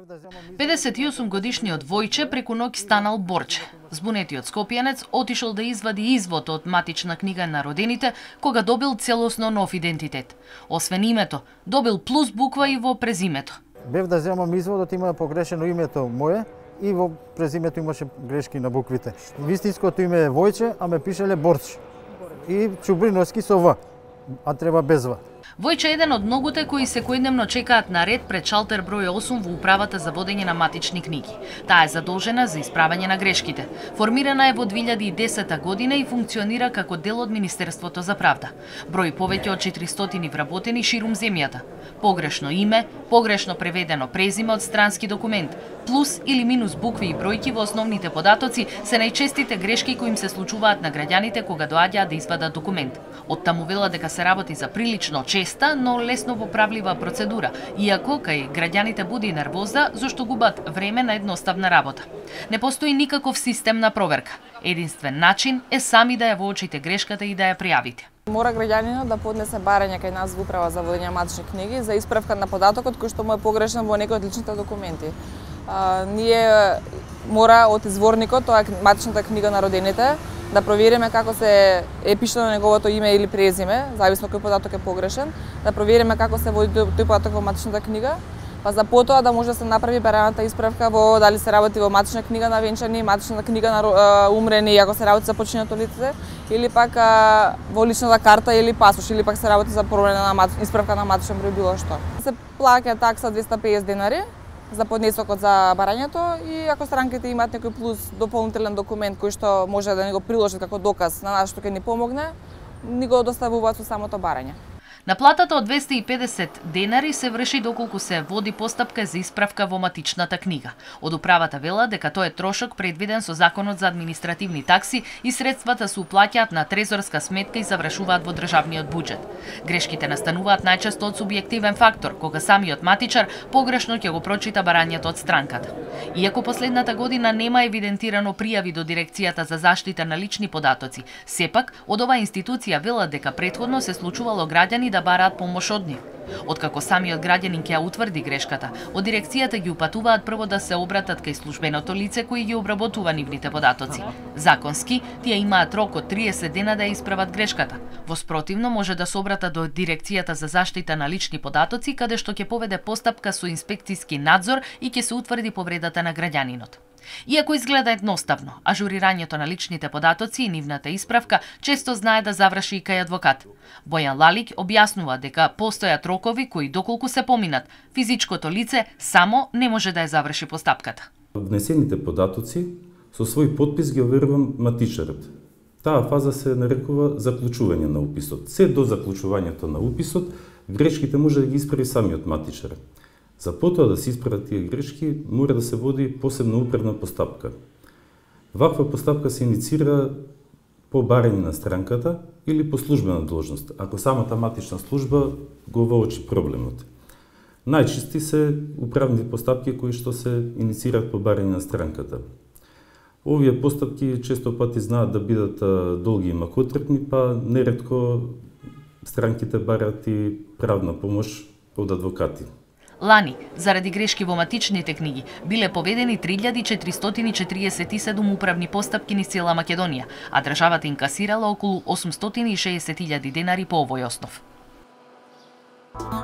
58-годишниот Војче преку ноќ станал борче. Збунетиот скопјанец отишол да извади извод од матична книга на родените, кога добил целосно нов идентитет. Освен името, добил плюс буква и во презимето. Бев да земам изводот, има погрешено името мое и во презимето имаше грешки на буквите. Вистинското име е Војче, а ме пишеле Борч. И Чубриновски со В, а треба без В. Војче е еден од многуте кои секојдневно чекаат на ред пред шалтер број 8 во управата за водење на матични книги. Таа е задолжена за исправање на грешките. Формирана е во 2010 година и функционира како дел од Министерството за правда. Број повеќе од 400 вработени ширум земјата. Погрешно име, погрешно преведено презиме од странски документ, плюс или минус букви и бројки во основните податоци се најчестите грешки кои им се случуваат на граѓаните кога доаѓаат да извадат документ. Оттаму вела дека се работи за прилично честа, но лесно поправлива процедура, иако кај граѓаните буди нервоза зашто губат време на едноставна работа. Не постои никаков систем на проверка. Единствен начин е сами да ја воочите грешката и да ја пријавите. Мора граѓанинот да поднесе барање кај нас во управа за водење на матични книги за исправка на податокот кој што му е погрешен во некои од личните документи. Ние мора од изворникот, тоа е матичната книга на родените, да провериме како се е пишано неговото име или презиме, зависно кој податок е погрешен, да провериме како се води тој податок во матичната книга, па за потоа да може да се направи бараната исправка во дали се работи во матична книга на венчани, матична книга на умрени, ако се работи за починато лице, или пак во личната карта или пасош, или пак се работи за проверена на исправка на матичен број било што. Се плаќа такса 250 денари за поднесокот за барањето и ако странките имаат некој плюс дополнителен документ кој што може да ни го приложат како доказ на нас што ќе ни помогне, ни го доставуваат со самото барање. Наплатата од 250 денари се врши доколку се води постапка за исправка во матичната книга. Од управата вела дека тој е трошок предвиден со Законот за административни такси и средствата се уплаќаат на трезорска сметка и завршуваат во државниот буџет. Грешките настануваат најчесто од субјективен фактор, кога самиот матичар погрешно ќе го прочита барањето од странката. Иако последната година нема евидентирано пријави до Дирекцијата за заштита на лични податоци, сепак од оваа институција велат дека претходно се случувало граѓани да бараат помош од нив. Откако самиот граѓанин ќе ја утврди грешката, од дирекцијата ги упатуваат прво да се обратат кај службеното лице кој ги обработува нивните податоци. Законски, тие имаат рок од 30 дена да ја исправат грешката. Во спротивно може да се обратат до Дирекцијата за заштита на лични податоци, каде што ќе поведе постапка со инспекцијски надзор и ќе се утврди повредата на граѓанинот. Иако изгледа едноставно, ажурирањето на личните податоци и нивната исправка често знае да заврши и кај адвокат. Бојан Лалик објаснува дека постојат рокови кои доколку се поминат, физичкото лице само не може да ја заврши постапката. Внесените податоци со свој подпис ги оверува матичарот. Таа фаза се нарекува заклучување на уписот. Се до заклучувањето на уписот, грешките може да ги исправи самиот матичар. За потоа да се исправат тие грешки, мора да се води посебна управна постапка. Ваква постапка се иницира по барање на странката или по службена должност, ако самата матична служба го воочи проблемот. Најчести се управни постапки кои што се иницираат по барање на странката. Овие постапки често пати знаат да бидат долги и макотрпни, па неретко странките бараат и правна помош од адвокати. Лани, заради грешки во матичните книги, биле поведени 3447 управни постапки низ цела Македонија, а државата инкасирала околу 860.000 денари по овој основ.